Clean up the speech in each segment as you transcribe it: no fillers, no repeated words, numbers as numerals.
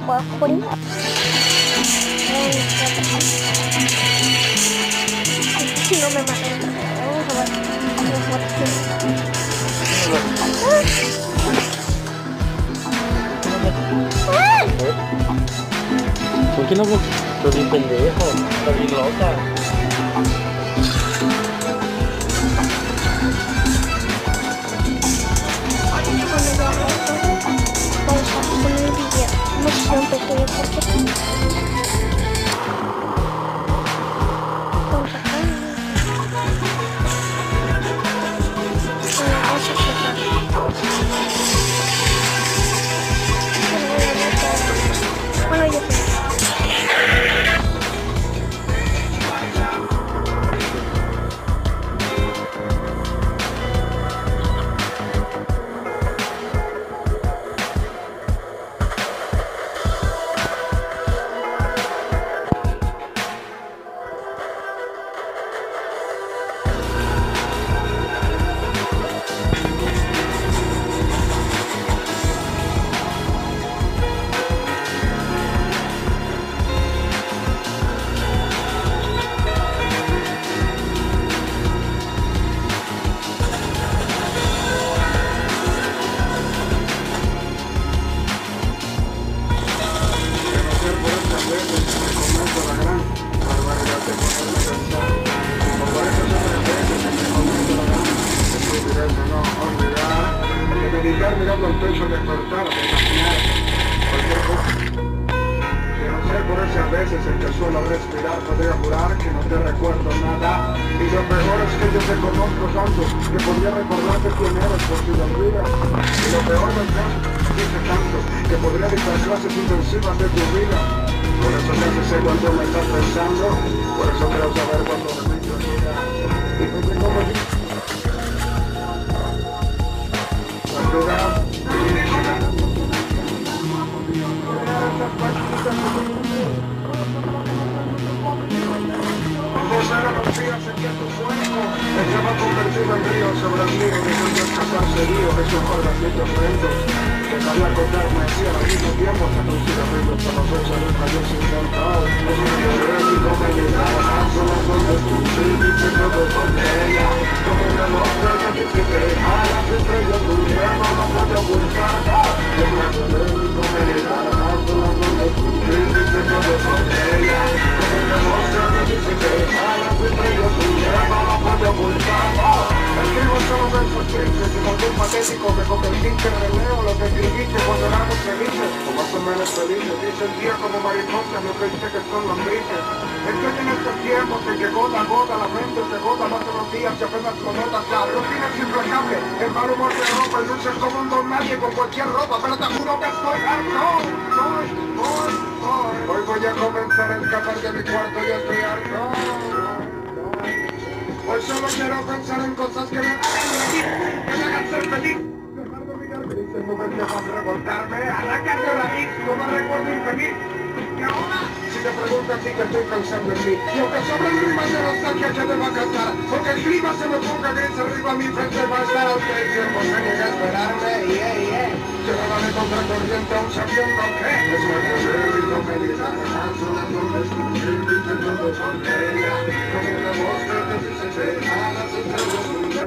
puedo cubrir. Si no me matan otra vez. Vamos a ver. ¿Por qué no me... Estoy bien pendejo, está bien loca. Vamos a poner el video. No sé si un pequeño porque... Vamos a poner... Vamos a cerrar. Bueno, ya sé. Mirando el techo de despertar, de imaginar cualquier cosa. De no ser por esas veces en que suelo respirar, podría jurar que no te recuerdo nada. Y lo peor es que yo te conozco tanto, que podría recordarte quién eres por si lo olvidas. Y lo peor del caso, dice tanto, que podría dictar clases intensivas de tu vida. Por eso casi sé cuánto me estás pensando, por eso quiero saber cuándo me dices mira. Y porque como yo... Estaba convertido en río sobre el río, dejando escapar serío de sus guardacientos lentos. Que sabía contar, me decía al mismo tiempo hasta que un cigarrillo estaba fecha de un rayo sin cantado. Es un teórico me llegaba a solas donde escuché y dice todo con ella. Como una mostra que se deja las estrellas de un invierno no puede ocultar. Es un teórico me llegaba a solas donde escuché y dice todo con ella. Como una mostra que se deja las estrellas de un invierno no puede ocultar. Escribo solo versos tristes y como un patético me convertiste en releo lo que escribiste cuando éramos felices o más o menos felices. Y sentía como mariposas lo que dice que son lombrices. Estoy en estos tiempos en que gota a gota la mente se gota más de los días y apenas con notas. La rutina es implacable, el mal humor de ropa y luces como un don nadie con cualquier ropa, pero te juro que estoy harto. Hoy voy a comenzar a escapar de mi cuarto y estoy harto. Hoy solo quiero pensar en cosas que me hagan reír, que me hagan ser feliz. Dejar de mirar grises, moverme más, revoltarme, arrancar de raíz, como recuerdo infeliz. Y ahora, si te preguntas si que estoy pensando en mí, y aunque sobren rimas de nostalgia que deba cantar, porque el clima se me ponga gris arriba a mi frente va a estar aunque el tiempo se niegue a esperarme. Llevaba de contracorriente aún sabiendo que es muy posible y no me dirá, sonando un descubrimiento intentando con ella, como una voz que te dice que a las estrellas un día.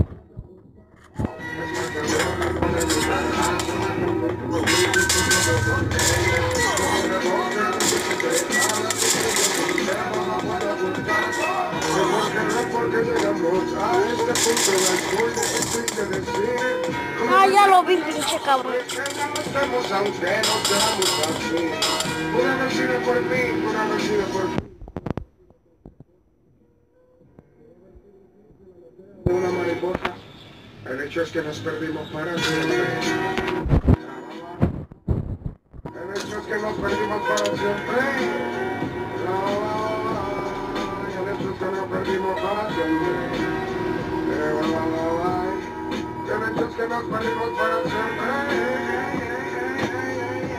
Es muy posible y no me dirá, sonando un descubrimiento intentando con ella, como una voz que te dice que a las estrellas un día no puedo ocultar. Porque llegamos a este punto es muy difícil de decir. Ah, ya lo vi, pinche cabrón. Estamos aunque no seamos así. Una haber sido por mí, una haber sido por mí. Una mariposa. El hecho es que nos perdimos para siempre. El hecho es que nos perdimos para siempre. El hecho es que nos perdimos para siempre. El hecho es que nos perdimos para siempre.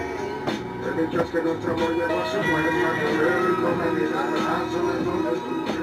El hecho es que nuestro amor llegó a su muerte, y con el